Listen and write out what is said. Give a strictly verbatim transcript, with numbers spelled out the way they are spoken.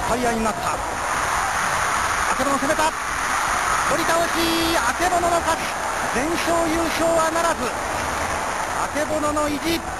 奪い合いになった。あけぼの攻めた、取り倒し、あけぼのの勝ち。全勝優勝はならず。あけぼのの意地。